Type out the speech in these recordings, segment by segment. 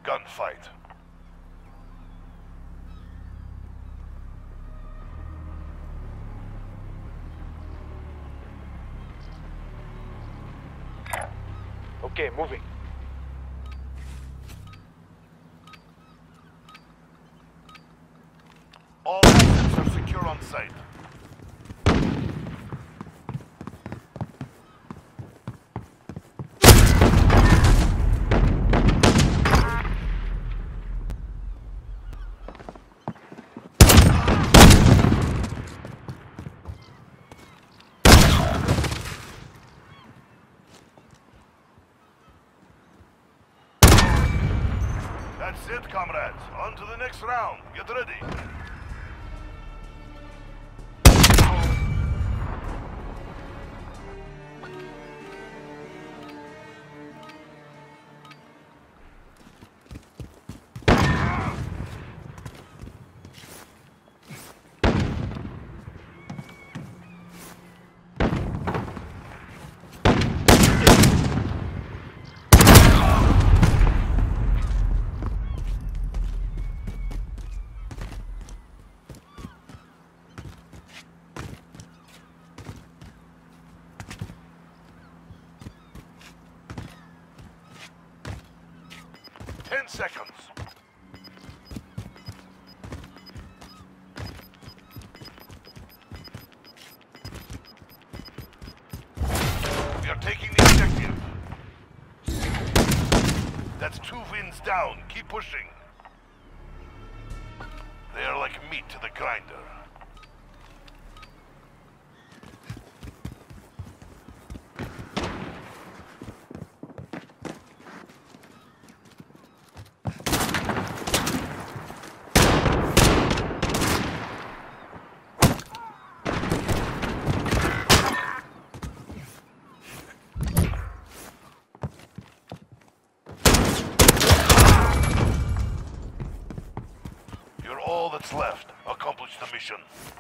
gunfight. Okay, moving. All assets are secure on site. That's it, comrades. On to the next round. Get ready. 10 seconds. We are taking the objective. That's 2 wins down. Keep pushing. They are like meat to the grinder. You're all that's left. Accomplish the mission.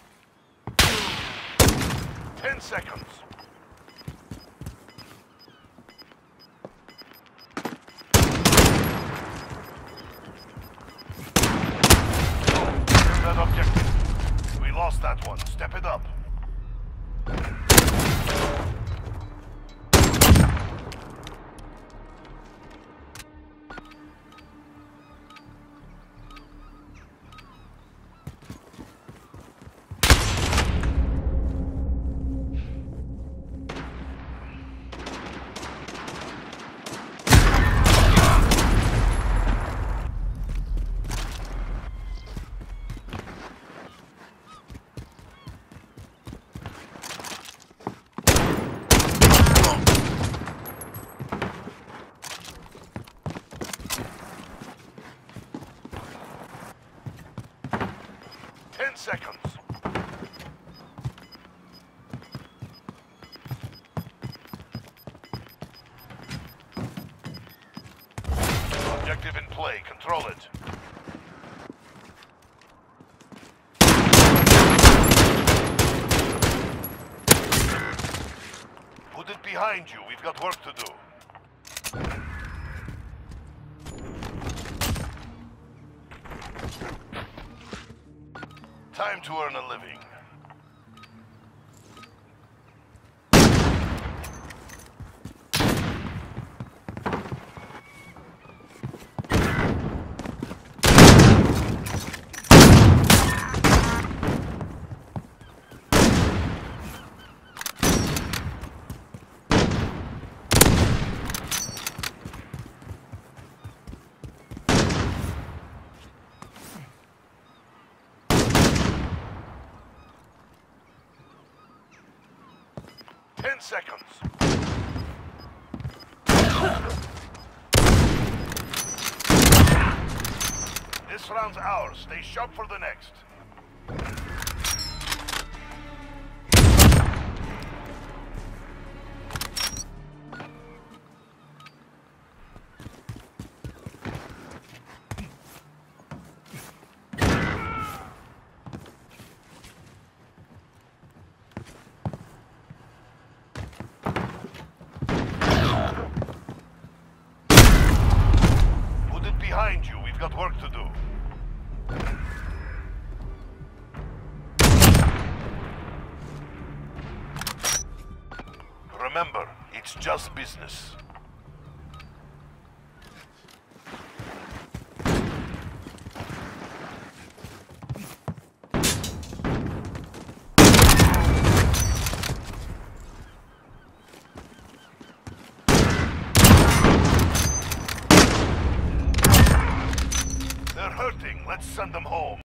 10 seconds. Here's that objective. We lost that one. Step it up. Seconds. Objective in play. Control it. Put it behind you. We've got work to do. Time to earn a living. Seconds. This round's ours. Stay sharp for the next. Behind Remember, it's just business. They're hurting. Let's send them home.